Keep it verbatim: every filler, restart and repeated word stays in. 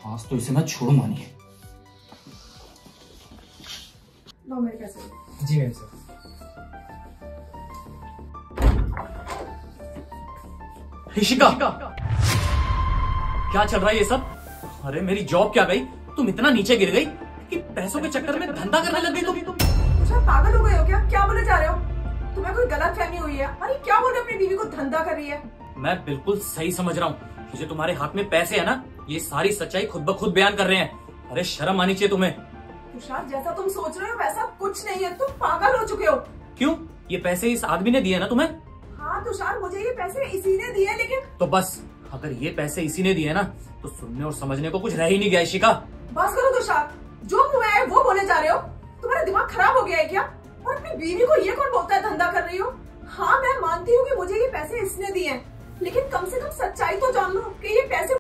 आज तो इसे मैं छोड़ू मानिए। लो मेरे पैसे। जी मैम सर। ऋषिका, क्या चल रहा है ये सब? अरे मेरी जॉब क्या गई? तुम इतना नीचे गिर गई कि पैसों के चक्कर में धंधा करने लग गई तुम। तुषार पागल हो गए हो क्या? क्या बोले जा रहे हो? तुम्हें कोई गलत फहमी हुई है? अरे क्या बोल रहे हो अपनी बीवी को धंधा कर रही है? मैं बिल्कुल सही समझ रहा हूँ। जो तुम्हारे हाथ में पैसे है ना, ये सारी सच्चाई खुद ब खुद बयान कर रहे हैं। अरे शर्म आनी चाहिए तुम्हें। तुषार जैसा तुम सोच रहे हो वैसा कुछ नहीं है, तुम पागल हो चुके हो। क्यों? ये पैसे इस आदमी ने दिए ना तुम्हें? हाँ तुषार, मुझे ये पैसे इसी ने दिए, लेकिन तो बस, अगर ये पैसे इसी ने दिए ना तो सुनने और समझने को कुछ रह ही नहीं गया। ऋषिका बस करो तुषार, जो मुंह में आए वो बोले जा रहे हो। तुम्हारा दिमाग खराब हो गया है क्या? और अपनी बीवी को ये कौन बोलता है धंधा कर रही हो? हाँ मैं मानती हूँ कि मुझे ये पैसे इसने दिए हैं, लेकिन कम से कम सच्चाई तो जान लो कि ये पैसे